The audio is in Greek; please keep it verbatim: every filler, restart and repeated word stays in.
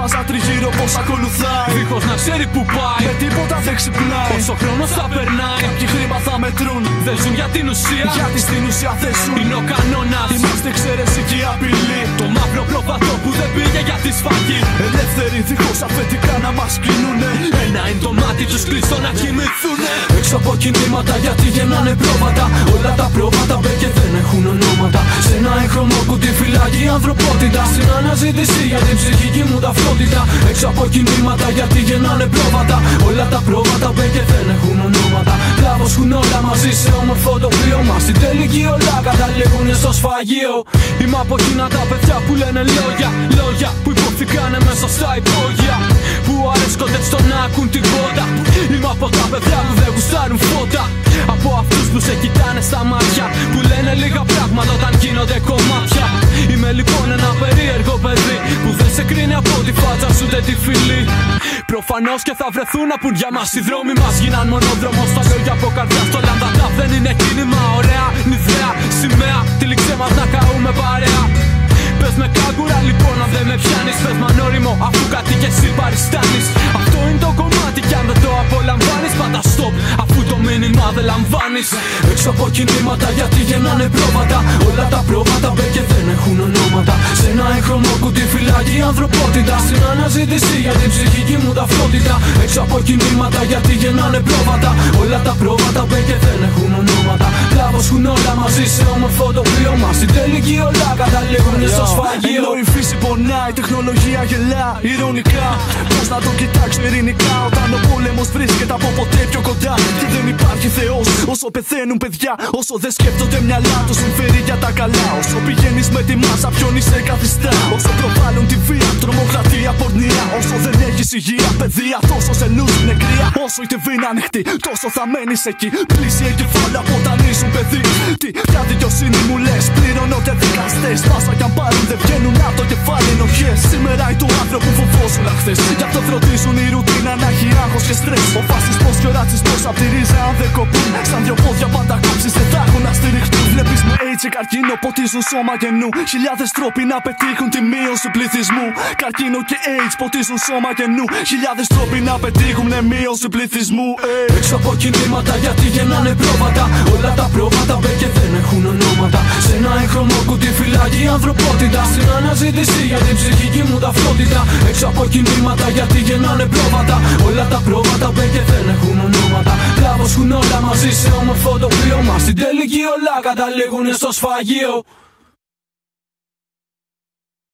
μάζα τριγύρω πως ακολουθάει, δίχως να ξέρει που πάει, με τίποτα δεν ξυπνάει. όσο χρόνος θα περνάει, κάποιοι χρήμα θα μετρούν, δεν ζουν για την ουσία, γιατί στην ουσία δεν ζουν. Είναι ο κανόνας, είμαστε εξαίρεση και η απειλή, το μαύρο πρόβατο που δεν πήγε για τη σφαγή. ελεύθεροι δίχως αφεντικά να μας κλείνουνε. Ένα είναι το μάτι τους κλειστό να κοιμηθούνε. Έξω από κινήματα γιατί γεννάνε πρόβατα, όλα τα πρόβατα μπε και δεν έχουν ονόματα. Σε ένα έγχρωμο κουτί φυλάγει η ανθρωπότητα, στην αναζήτηση για την ψυχική μου ταυτότητα. Έξω από κινήματα γιατί γεννάνε πρόβατα, όλα τα πρόβατα μπε και δεν έχουν ονόματα. Κλάβος έχουν όλα μαζί σε όμορφο τοπίο μας, στην τελική όλα καταλήγουνε στο σφαγείο. Είμαι από εκείνα τα παιδιά που λένε λόγια, λόγια που υποθήκανε μέσα στα υπόγεια, που αρέσκονται στο να ακούν την κότα. Είμαι από τα παιδιά που δεν γουστάρουν φώτα, από αυτούς που σε κοιτάνε στα μάτια, που λένε λίγα πράγματα όταν γίνονται κομμάτια. Είμαι λοιπόν ένα περίεργο παιδί που δεν σε κρίνει από τη φάτσα σου ούτε τη φυλή. Προφανώς και θα βρεθούν να πουν για μας οι δρόμοι μας, γίναν μονόδρομος στα λόγια από καρδιά. Στο λαμπαδά δεν είναι κίνημα, ωραία, νηδρέα, σημαία, τη λήξε μας να καούμε παρέα. Πες με κάγκουρα λοιπόν αν δεν με πιάνεις, πες μ' ανώριμο αφού κάτι κι εσύ παριστάνεις. Αυτό είναι το κομμάτι κι αν δεν το απολαμβάνεις, πάντα stop αφού το μήνυμα δεν λαμβάνεις. Έξω από κινήματα γιατί γεννάνε πρόβατα, όλα τα πρόβατα μπε και δεν έχουν ονόματα. Σε ένα έγχρωμο κουτί φυλάγει η ανθρωπότητα, στην αναζήτηση για την ψυχική μου ταυτότητα. Έξω από κινήματα γιατί γεννάνε πρόβατα, όλα τα πρόβατα μπε και δεν έχουν ονόματα. Κλάβος έχουν όλα μαζί σε όμορφο τοπίο μας, στην τελική όλα καταλήγουνε στο σφαγείο. Ενώ η φύση πονάει, η τεχνολογία γελά ειρωνικά, πώς να το κοιτάξω ειρηνικά όταν ο πόλεμος βρίσκεται από ποτέ πιο κοντά. Και δεν υπάρχει Θεός όσο πεθαίνουν παιδιά, όσο δεν σκέφτονται μυαλά τους συμφέρει για τα καλά. Όσο πηγαίνεις με τη μάσα ποιον είσαι καθιστά, όσο προβάλλουν τη βία, τρομοκρατία, πορνεία. Όσο δεν έχεις υγεία, παιδεία, τόσο σε λούζουν νεκρία. Όσο η τεβή είναι ανοιχτή, τόσο θα μένεις εκεί. Πλήσιε κεφάλαια από όταν ήσουν παιδί. Τι, ποια δικαιοσύνη μου λες, πληρώνονται δικαστές. Πάσα κι αν πάρουν δεν βγαίνουν από το κεφάλι ενοχές. Σήμερα είναι το άνθρωπο που φοβόσουν χθες, γι' αυτό φροντίζουν η ρουτίνα να έχει άγχος και στρες. Ο φασισμός και ο ρατσισμός απ' τη ρίζα αν δεν κοπούν, σαν δυο πόδια πάντα κόψεις δεν θα έχουν να στηριχτούν. Βλέπεις με AIDS και καρκίνο ποτίζουν σώμα γεννού, χιλιάδες τρόποι να πετύχουν τη μείωση πληθυσμού. Καρκίνο και AIDS ποτίζουν σώμα γεννού, χιλιάδες τρόποι να πετύχουν μείωση πληθυσμού. Hey. Έξω από κινήματα γιατί γεννάνε πρόβατα, όλα τα πρόβατα μπε και δεν έχουν ονόματα. Σε ένα έγχρωμο κουτί φυλάγει η ανθρωπότητα, στην αναζήτηση για την ψυχική μου ταυτότητα. Έξω από κινήματα γιατί γεννάνε πρόβατα, όλα τα πρόβατα μπε και δεν έχουν ονόματα. Κλάβος έχουν όλα μαζί σε όμορφο τοπίο μας, στην τελική όλα καταλήγουνε στο σφαγείο.